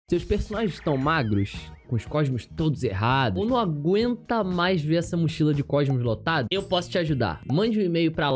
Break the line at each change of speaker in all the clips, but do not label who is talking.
Seus personagens estão magros, com os cosmos todos errados, ou não aguenta mais ver essa mochila de cosmos lotada? Eu posso te ajudar. Mande um e-mail para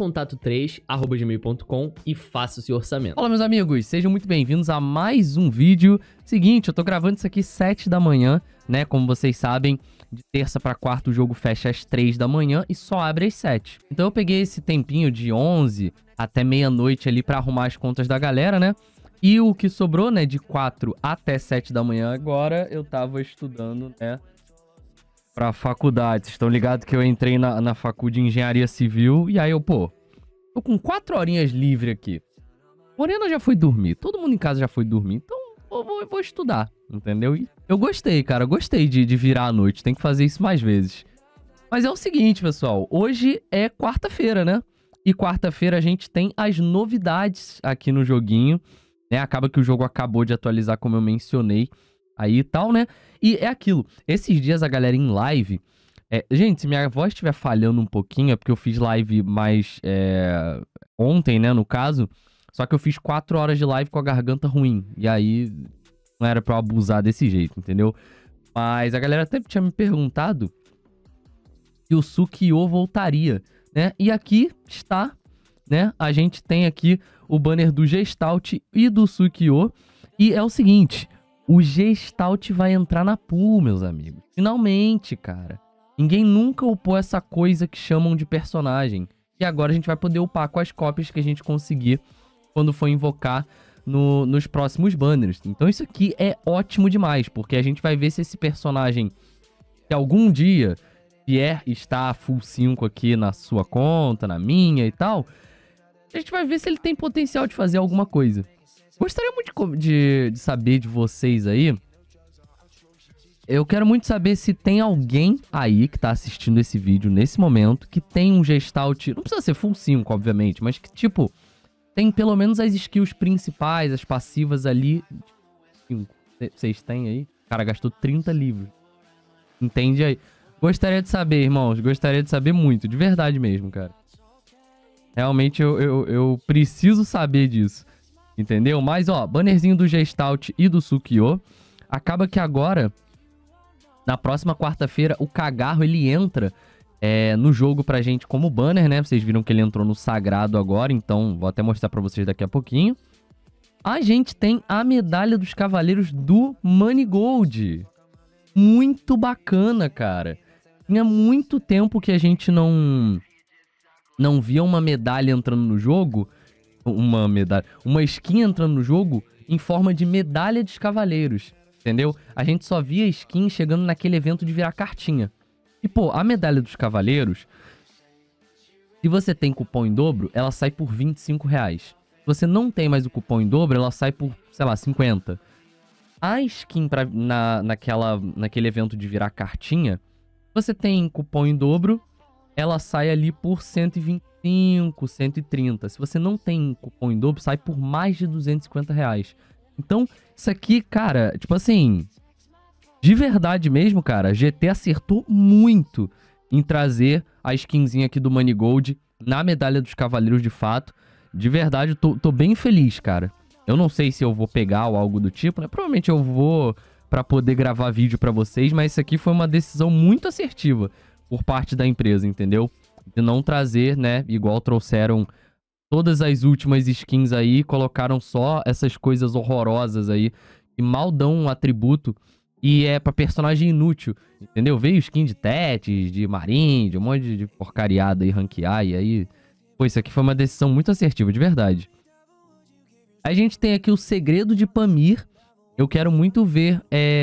laucontato3@gmail.com e faça o seu orçamento.
Fala, meus amigos, sejam muito bem-vindos a mais um vídeo. Seguinte, eu tô gravando isso aqui 7 da manhã, né? Como vocês sabem, de terça pra quarta o jogo fecha às 3 da manhã e só abre às 7. Então eu peguei esse tempinho de 11 até meia-noite ali pra arrumar as contas da galera, né? E o que sobrou, né, de 4 até 7 da manhã agora, eu tava estudando, né, pra faculdade. Vocês estão ligados que eu entrei na faculdade de Engenharia Civil e aí eu, pô, tô com 4 horinhas livre aqui. Morena já foi dormir, todo mundo em casa já foi dormir, então eu vou estudar, entendeu? E eu gostei, cara, eu gostei de virar à noite, tem que fazer isso mais vezes. Mas é o seguinte, pessoal, hoje é quarta-feira, né? E quarta-feira a gente tem as novidades aqui no joguinho, né? Acaba que o jogo acabou de atualizar, como eu mencionei aí e tal, né? E é aquilo, esses dias a galera em live... gente, se minha voz estiver falhando um pouquinho, é porque eu fiz live mais ontem, né, no caso. Só que eu fiz 4 horas de live com a garganta ruim. E aí não era pra eu abusar desse jeito, entendeu? Mas a galera até tinha me perguntado se o Sukiô voltaria, né? E aqui está, né? A gente tem aqui o banner do Gestalt e do Sukiô. E é o seguinte, o Gestalt vai entrar na pool, meus amigos. Finalmente, cara. Ninguém nunca upou essa coisa que chamam de personagem. E agora a gente vai poder upar com as cópias que a gente conseguir quando for invocar nos próximos banners. Então isso aqui é ótimo demais, porque a gente vai ver se esse personagem que algum dia vier estar full 5 aqui na sua conta, na minha e tal, a gente vai ver se ele tem potencial de fazer alguma coisa. Gostaria muito de saber de vocês aí. Eu quero muito saber se tem alguém aí que tá assistindo esse vídeo nesse momento que tem um Gestalt, não precisa ser full 5, obviamente, mas que tipo, tem pelo menos as skills principais, as passivas ali. Vocês têm aí? O cara gastou 30 livros. Entende aí? Gostaria de saber, irmãos, gostaria de saber muito, de verdade mesmo, cara. Realmente eu preciso saber disso, entendeu? Mas, ó, bannerzinho do Gestalt e do Sukiô. Acaba que agora, na próxima quarta-feira, o Cagarro, ele entra no jogo pra gente como banner, né? Vocês viram que ele entrou no Sagrado agora, então vou até mostrar pra vocês daqui a pouquinho. A gente tem a Medalha dos Cavaleiros do Manigold. Muito bacana, cara. Tinha muito tempo que a gente não via uma medalha entrando no jogo, uma skin entrando no jogo em forma de Medalha dos Cavaleiros, entendeu? A gente só via skin chegando naquele evento de virar cartinha. E, pô, a Medalha dos Cavaleiros, se você tem cupom em dobro, ela sai por R$25. Se você não tem mais o cupom em dobro, ela sai por, sei lá, 50. A skin naquele evento de virar cartinha, você tem cupom em dobro, ela sai ali por 125, 130. Se você não tem cupom em dobro, sai por mais de R$250. Então, isso aqui, cara, tipo assim, de verdade mesmo, cara, GT acertou muito em trazer a skinzinha aqui do Manigold na Medalha dos Cavaleiros de fato. De verdade, eu tô bem feliz, cara. Eu não sei se eu vou pegar ou algo do tipo, né? Provavelmente eu vou pra poder gravar vídeo pra vocês, mas isso aqui foi uma decisão muito assertiva por parte da empresa, entendeu? De não trazer, né, igual trouxeram todas as últimas skins aí, colocaram só essas coisas horrorosas aí, que mal dão um atributo e é pra personagem inútil, entendeu? Veio skin de Tétis, de Marin, de um monte de porcariada aí, ranquear, e aí... Pô, isso aqui foi uma decisão muito assertiva, de verdade. A gente tem aqui o Segredo de Pamir. Eu quero muito ver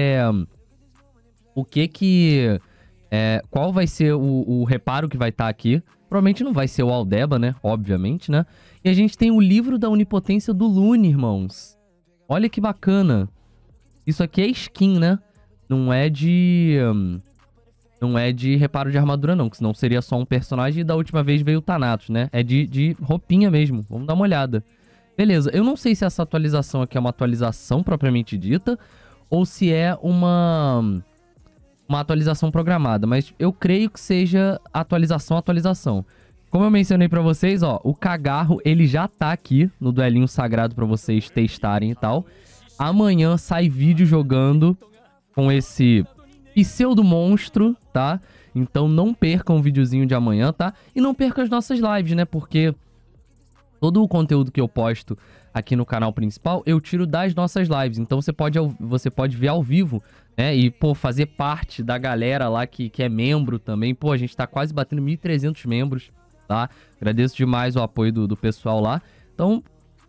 o que qual vai ser o reparo que vai estar aqui. Provavelmente não vai ser o Aldeba, né? Obviamente, né? E a gente tem o Livro da Onipotência do Lune, irmãos. Olha que bacana. Isso aqui é skin, né? Não é de reparo de armadura, não. Que senão seria só um personagem e da última vez veio o Thanatos, né? É de roupinha mesmo. Vamos dar uma olhada. Beleza, eu não sei se essa atualização aqui é uma atualização propriamente dita ou se é uma atualização programada, mas eu creio que seja atualização. Como eu mencionei pra vocês, ó, o Cagarro, ele já tá aqui no duelinho sagrado pra vocês testarem e tal. amanhã sai vídeo jogando com esse pseudo monstro, tá? Então não percam o videozinho de amanhã, tá? E não percam as nossas lives, né? Porque todo o conteúdo que eu posto aqui no canal principal, eu tiro das nossas lives. Então você pode ver ao vivo, né? E, pô, fazer parte da galera lá que é membro também. Pô, a gente tá quase batendo 1.300 membros, tá? Agradeço demais o apoio do pessoal lá. Então,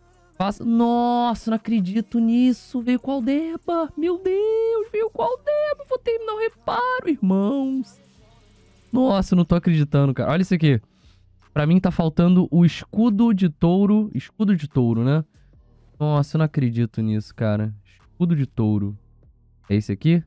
nossa, não acredito nisso. Veio com Aldeba. Meu Deus, veio com Aldeba. Vou terminar o reparo, irmãos. Nossa, eu não tô acreditando, cara. Olha isso aqui. Pra mim tá faltando o escudo de touro. Escudo de touro, né? Nossa, eu não acredito nisso, cara. Escudo de touro. É esse aqui?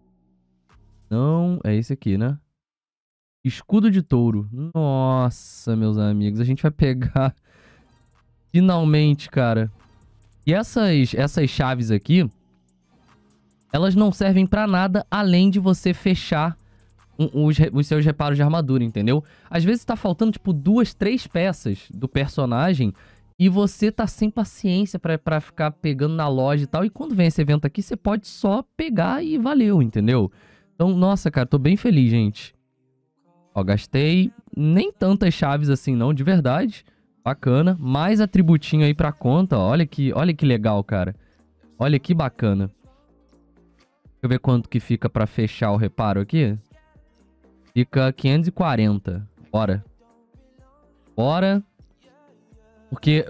Não, é esse aqui, né? Escudo de touro. Nossa, meus amigos. A gente vai pegar... Finalmente, cara. E essas chaves aqui, elas não servem pra nada além de você fechar os seus reparos de armadura, entendeu? Às vezes tá faltando, tipo, 2, 3 peças do personagem e você tá sem paciência pra ficar pegando na loja e tal. E quando vem esse evento aqui, você pode só pegar e valeu, entendeu? Então, nossa, cara, tô bem feliz, gente. Ó, gastei nem tantas chaves assim não, de verdade. Bacana. Mais atributinho aí pra conta, ó. Olha que legal, cara. Olha que bacana. Deixa eu ver quanto que fica pra fechar o reparo aqui. Fica 540. Bora. Bora. Porque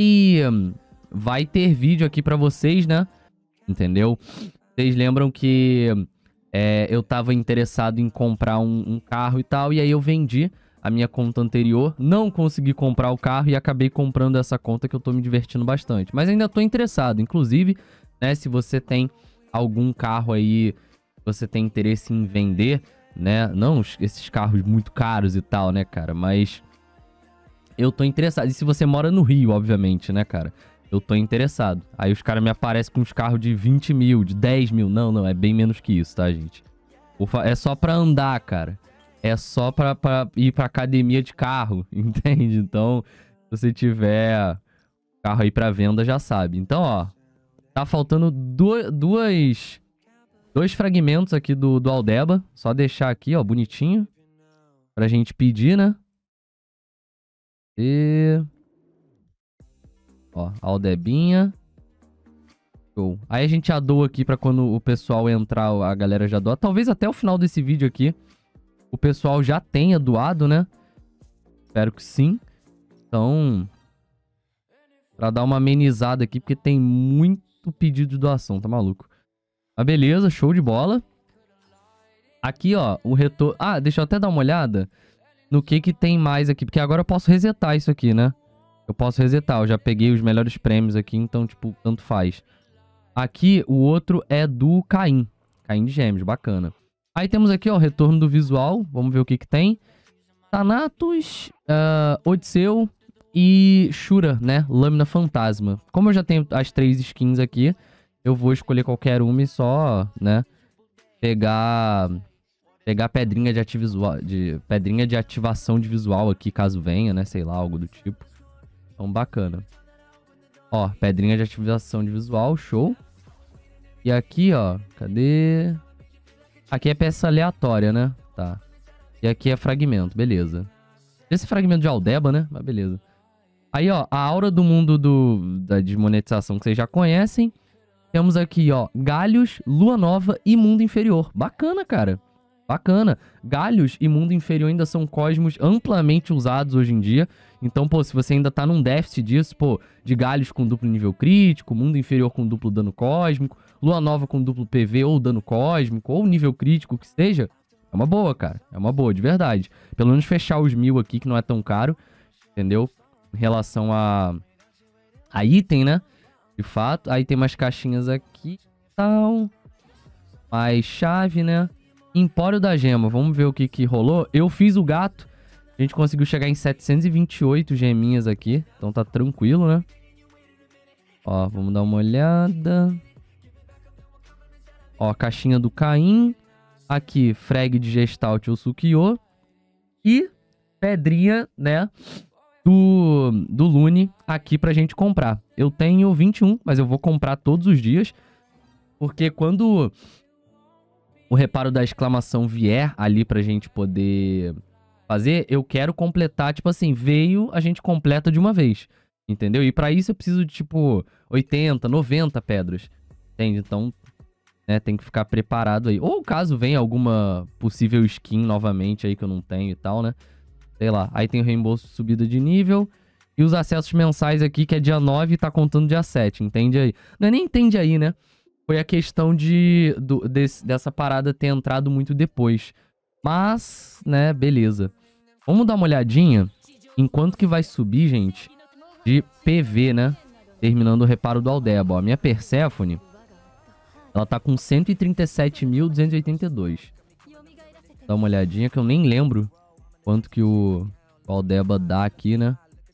vai ter vídeo aqui pra vocês, né? Entendeu? Vocês lembram que eu tava interessado em comprar um carro e tal. E aí eu vendi a minha conta anterior, não consegui comprar o carro e acabei comprando essa conta que eu tô me divertindo bastante. Mas ainda tô interessado, inclusive, né, se você tem algum carro aí, você tem interesse em vender, né, não esses carros muito caros e tal, né, cara, mas eu tô interessado. E se você mora no Rio, obviamente, né, cara, eu tô interessado. Aí os caras me aparecem com uns carros de 20 mil, de 10 mil, não, é bem menos que isso, tá, gente? É só pra andar, cara. É só pra ir pra academia de carro, entende? Então, se você tiver carro aí pra venda, já sabe. Então, ó, tá faltando dois fragmentos aqui do Aldeba. Só deixar aqui, ó, bonitinho. Pra gente pedir, né? E... ó, Aldebinha. Show. Aí a gente já doa aqui pra quando o pessoal entrar, a galera já doa. Talvez até o final desse vídeo aqui o pessoal já tenha doado, né? Espero que sim. Então, pra dar uma amenizada aqui, porque tem muito pedido de doação, tá maluco? Mas beleza, show de bola. Aqui, ó, o retorno... Ah, deixa eu até dar uma olhada no que tem mais aqui, porque agora eu posso resetar isso aqui, né? Eu posso resetar, eu já peguei os melhores prêmios aqui, então, tipo, tanto faz. Aqui, o outro é do Caim. Caim de Gêmeos, bacana. Aí temos aqui, ó, o retorno do visual. Vamos ver o que tem. Thanatos, Odisseu e Shura, né? Lâmina Fantasma. Como eu já tenho as 3 skins aqui, eu vou escolher qualquer uma e só, né? Pegar pedrinha pedrinha de ativação de visual aqui, caso venha, né? Sei lá, algo do tipo. Então, bacana. Ó, pedrinha de ativação de visual, show. E aqui, ó, cadê... Aqui é peça aleatória, né? Tá. E aqui é fragmento, beleza. Esse fragmento de Aldeba, né? Mas beleza. Aí, ó, a aura do mundo da desmonetização que vocês já conhecem. Temos aqui, ó, Galhos, Lua Nova e Mundo Inferior. Bacana, cara. Bacana. Galhos e Mundo Inferior ainda são cosmos amplamente usados hoje em dia. Então, pô, se você ainda tá num déficit disso, pô, de Galhos com duplo nível crítico, Mundo Inferior com duplo dano cósmico, Lua Nova com duplo PV ou dano cósmico, ou nível crítico que seja, é uma boa, cara. É uma boa, de verdade. Pelo menos fechar os 1000 aqui, que não é tão caro, entendeu? Em relação a item, né? De fato. Aí tem umas caixinhas aqui e tal. Mais chave, né? Empório da Gema. Vamos ver o que rolou. Eu fiz o gato. A gente conseguiu chegar em 728 geminhas aqui. Então tá tranquilo, né? Ó, vamos dar uma olhada. Ó, caixinha do Caim. Aqui, frag de Gestalt ou Sukiô. E pedrinha, né? Do Lune aqui pra gente comprar. Eu tenho 21, mas eu vou comprar todos os dias. Porque quando o reparo da exclamação vier ali pra gente poder fazer, eu quero completar, tipo assim, veio, a gente completa de uma vez, entendeu? E pra isso eu preciso de, tipo, 80, 90 pedras, entende? Então, né, tem que ficar preparado aí. Ou caso venha alguma possível skin novamente aí que eu não tenho e tal, né? Sei lá. Aí tem o reembolso de subida de nível e os acessos mensais aqui, que é dia 9 e tá contando dia 7, entende aí? Não é nem entende aí, né? Foi a questão dessa parada ter entrado muito depois. Mas, né, beleza. Vamos dar uma olhadinha em quanto que vai subir, gente, de PV, né? Terminando o reparo do Aldeba. Ó, a minha Perséfone, ela tá com 137.282. Dá uma olhadinha que eu nem lembro quanto que o Aldeba dá aqui, né?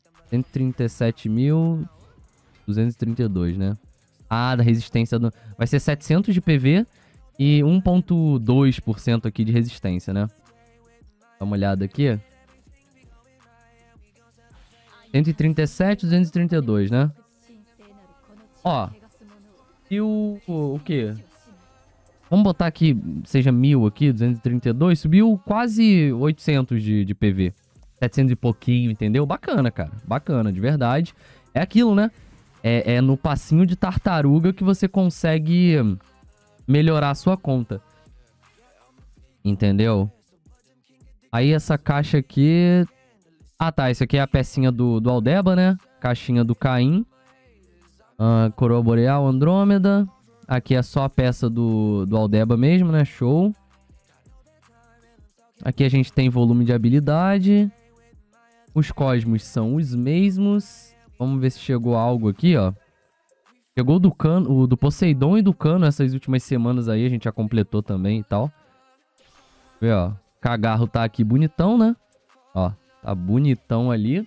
137.232, né? Ah, da resistência do... Vai ser 700 de PV e 1,2% aqui de resistência, né? Dá uma olhada aqui. 137.232, né? Ó. E o quê? Vamos botar aqui, seja 1000 aqui, 232. Subiu quase 800 de PV. 700 e pouquinho, entendeu? Bacana, cara. Bacana, de verdade. É aquilo, né? É no passinho de tartaruga que você consegue melhorar a sua conta. Entendeu? Aí essa caixa aqui... Ah, tá. Isso aqui é a pecinha do Aldeba, né? Caixinha do Caim. Coroa Boreal, Andrômeda. Aqui é só a peça do Aldeba mesmo, né? Show. Aqui a gente tem volume de habilidade. Os cosmos são os mesmos. Vamos ver se chegou algo aqui, ó. Chegou do Cano, o do Poseidon e do Cano essas últimas semanas aí. A gente já completou também e tal. Vê, ó. Cagarro tá aqui bonitão, né? Ó, tá bonitão ali.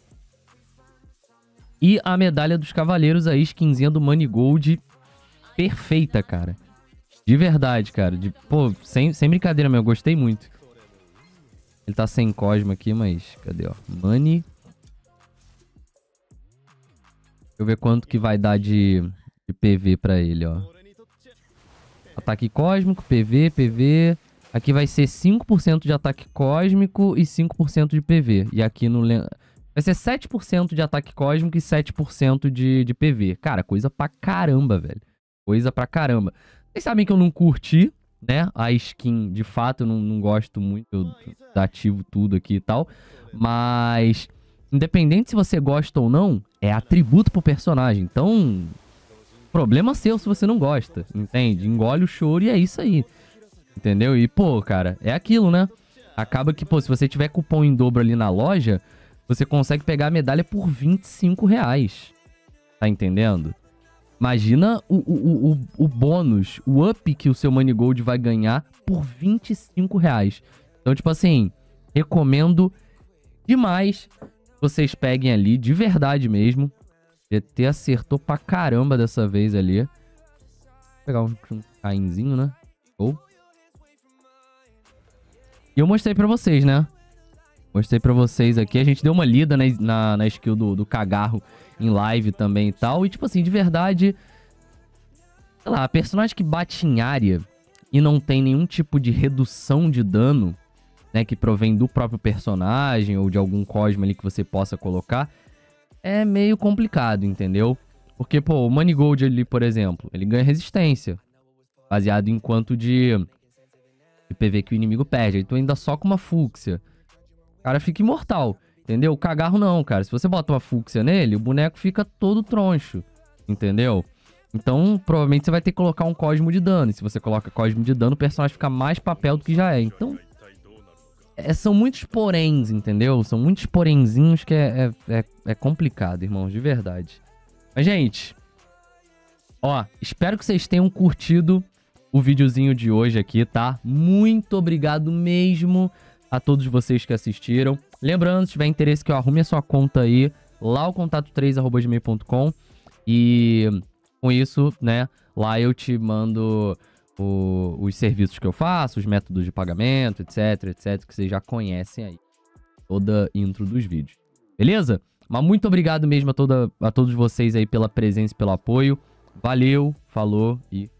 E a medalha dos cavaleiros aí, skinzinha do Manigold. Perfeita, cara. De verdade, cara. Pô, sem brincadeira mesmo, eu gostei muito. Ele tá sem Cosmo aqui, mas... Cadê, ó? Money. Deixa eu ver quanto que vai dar de PV pra ele, ó. Ataque cósmico, PV. Aqui vai ser 5% de ataque cósmico e 5% de PV. E aqui no... Vai ser 7% de ataque cósmico e 7% de PV. Cara, coisa pra caramba, velho. Coisa pra caramba. Vocês sabem que eu não curti, né? A skin, de fato, eu não gosto muito. Eu ativo tudo aqui e tal. Mas, independente se você gosta ou não, é atributo pro personagem. Então, problema seu se você não gosta, entende? Engole o choro e é isso aí. Entendeu? E, pô, cara, é aquilo, né? Acaba que, pô, se você tiver cupom em dobro ali na loja, você consegue pegar a medalha por R$25. Tá entendendo? Imagina o bônus, o up que o seu Manigold vai ganhar por R$25. Então, tipo assim, recomendo demais que vocês peguem ali, de verdade mesmo. GT acertou pra caramba dessa vez ali. Vou pegar um cainzinho, né? Ou... E eu mostrei pra vocês, né? Mostrei pra vocês aqui. A gente deu uma lida na skill do Cagarro em live também e tal. E, tipo assim, de verdade... Sei lá, personagem que bate em área e não tem nenhum tipo de redução de dano, né? Que provém do próprio personagem ou de algum cosmo ali que você possa colocar. É meio complicado, entendeu? Porque, pô, o Manigold ali, por exemplo, ele ganha resistência. Baseado em quanto de PV que o inimigo perde. Então ainda só com uma fúcsia. O cara fica imortal, entendeu? O Cagarro não, cara. Se você bota uma fúcsia nele, o boneco fica todo troncho, entendeu? Então, provavelmente você vai ter que colocar um cosmo de dano. E se você coloca cosmo de dano, o personagem fica mais papel do que já é. Então, são muitos poréns, entendeu? São muitos porenzinhos que é complicado, irmãos, de verdade. Mas, gente, ó, espero que vocês tenham curtido o videozinho de hoje aqui, tá? Muito obrigado mesmo a todos vocês que assistiram. Lembrando, se tiver interesse que eu arrume a sua conta aí, lá o contato3@gmail.com. E com isso, né, lá eu te mando os serviços que eu faço, os métodos de pagamento, etc, que vocês já conhecem aí. Toda intro dos vídeos. Beleza? Mas muito obrigado mesmo a todos vocês aí pela presença e pelo apoio. Valeu, falou e